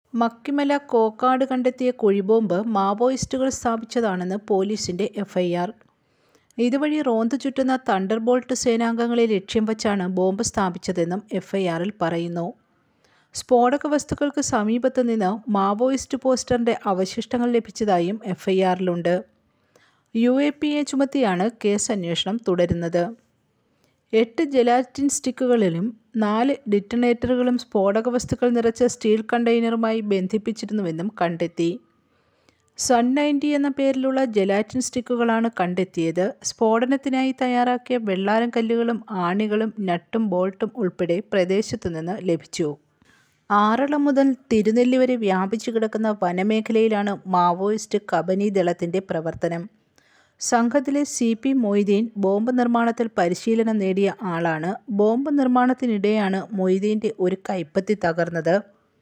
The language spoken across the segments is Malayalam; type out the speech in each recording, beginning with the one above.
മക്കിമല കോക്കാട് കണ്ടെത്തിയ കുഴിബോംബ് മാവോയിസ്റ്റുകൾ സ്ഥാപിച്ചതാണെന്ന് പോലീസിന്റെ എഫ്ഐആർ. ഇതുവഴി റോന്തു ചുറ്റുന്ന തണ്ടർബോൾട്ട് സേനാംഗങ്ങളെ ലക്ഷ്യം വച്ചാണ് ബോംബ് സ്ഥാപിച്ചതെന്നും എഫ്ഐആറിൽ പറയുന്നു. സ്ഫോടക വസ്തുക്കൾക്ക് സമീപത്തു നിന്ന് മാവോയിസ്റ്റ് പോസ്റ്ററിന്റെ അവശിഷ്ടങ്ങൾ ലഭിച്ചതായും എഫ്ഐആറിലുണ്ട്. UAPA ചുമത്തിയാണ് കേസ് അന്വേഷണം തുടരുന്നത്. 8 ജെലാറ്റിൻ സ്റ്റിക്കുകളിലും 4 ഡിറ്റണേറ്ററുകളും സ്ഫോടക വസ്തുക്കൾ നിറച്ച സ്റ്റീൽ കണ്ടെയ്നറുമായി ബന്ധിപ്പിച്ചിരുന്നുവെന്നും കണ്ടെത്തി. സൺ 90 എന്ന പേരിലുള്ള ജെലാറ്റിൻ സ്റ്റിക്കുകളാണ് കണ്ടെത്തിയത്. സ്ഫോടനത്തിനായി തയ്യാറാക്കിയ വെള്ളാരം കല്ലുകളും ആണികളും നട്ടും ബോൾട്ടും ഉൾപ്പെടെ പ്രദേശത്തുനിന്ന് ലഭിച്ചു. ആറളം മുതൽ തിരുനെല്ലി വരെ വ്യാപിച്ചു കിടക്കുന്ന വനമേഖലയിലാണ് മാവോയിസ്റ്റ് കബനി ദളത്തിന്റെ പ്രവർത്തനം. സംഘത്തിലെ CP മൊയ്തീൻ ബോംബ് നിർമ്മാണത്തിൽ പരിശീലനം നേടിയ ആളാണ്. ബോംബ് നിർമ്മാണത്തിനിടെയാണ് മൊയ്തീൻ്റെ ഒരു കൈപ്പത്തി തകർന്നത്.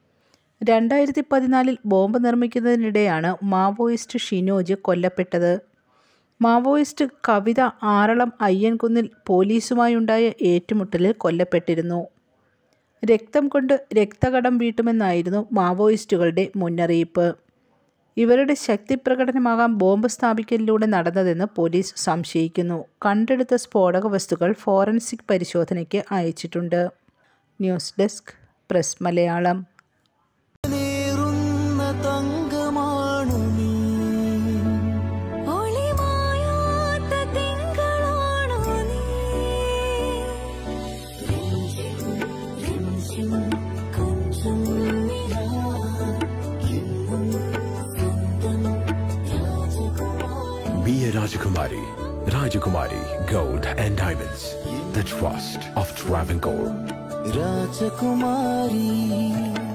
2014 ബോംബ് നിർമ്മിക്കുന്നതിനിടെയാണ് മാവോയിസ്റ്റ് ഷിനോജ് കൊല്ലപ്പെട്ടത്. മാവോയിസ്റ്റ് കവിത ആറളം അയ്യൻകുന്നിൽ പോലീസുമായുണ്ടായ ഏറ്റുമുട്ടലിൽ കൊല്ലപ്പെട്ടിരുന്നു. രക്തം കൊണ്ട് രക്തകടം വീട്ടുമെന്നായിരുന്നു മാവോയിസ്റ്റുകളുടെ മുന്നറിയിപ്പ്. ഇവരുടെ ശക്തിപ്രകടനമാകാം ബോംബ് സ്ഥാപിക്കലിലൂടെ നടന്നതെന്ന് പോലീസ് സംശയിക്കുന്നു. കണ്ടെടുത്ത സ്ഫോടക വസ്തുക്കൾ ഫോറൻസിക് പരിശോധനയ്ക്ക് അയച്ചിട്ടുണ്ട്. News desk press Malayalam. Be a Rajakumari. Rajakumari Gold and Diamonds. The trust of Travancore. Rajakumari.